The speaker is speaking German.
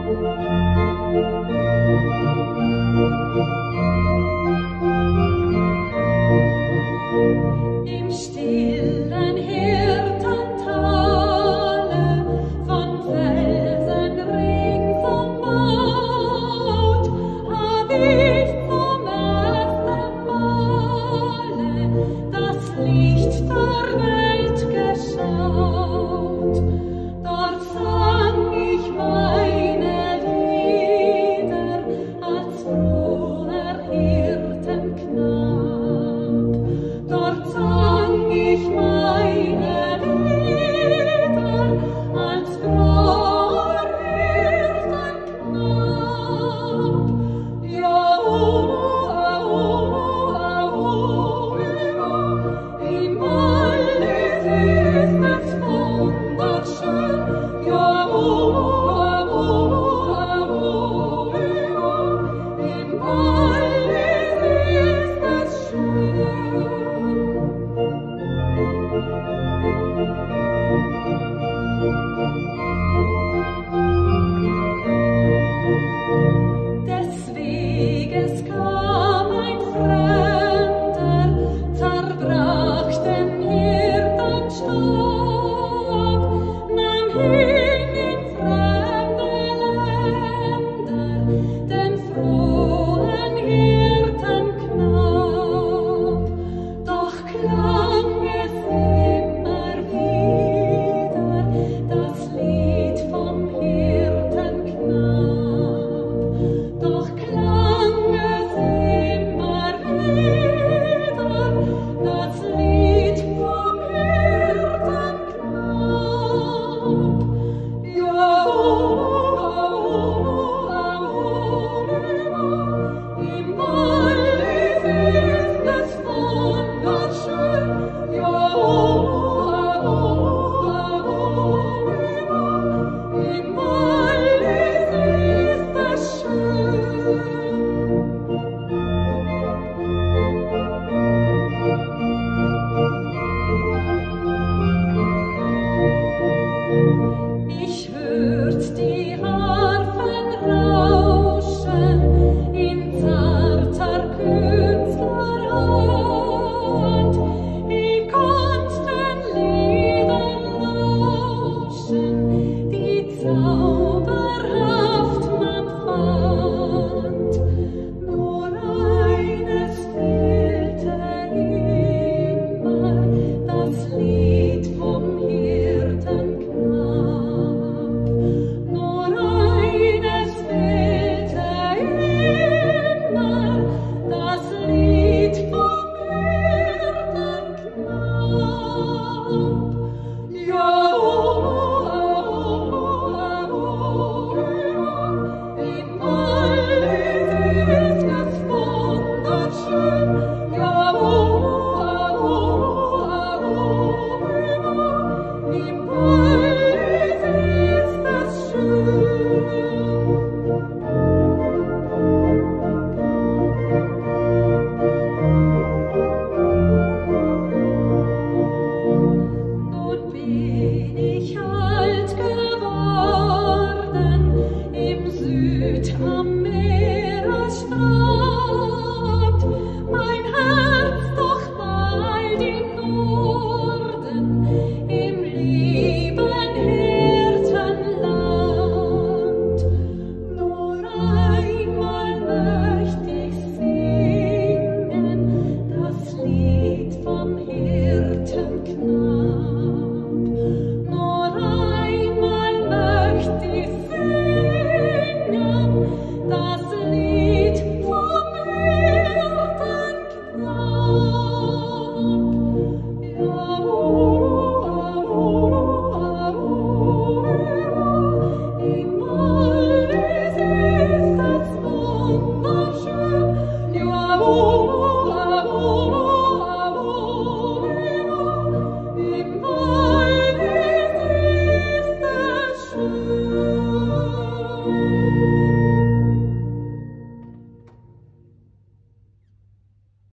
Im stillen Hirtentale, von Felsenring umbaut, hab ich zum ersten Male das Licht der Welt geschaut. Dort sang ich meine Lieder als froher Hirtenknab. Dort sang ich meine Lieder als froher Hirtenknab. Ja, im Wallis ist es wunderschön. Ja, im Wallis ist es schön. Des Weges kam ein Fremder, zerbrach den Hirtenstab, nahm hin in fremde Länder den frohen Hirtenknab. Doch klang es immer wieder, das Lied vom Hirtenknab. Doch klang es immer wieder, das Lied vom Hirtenknab. Ja, im Wallis ist es wunderschön. Ja, im Wallis ist es schön. Ich hört die Harfen rauschen in zarter Künstlerhand. Ich konnt den Liedern lauschen, die Zauber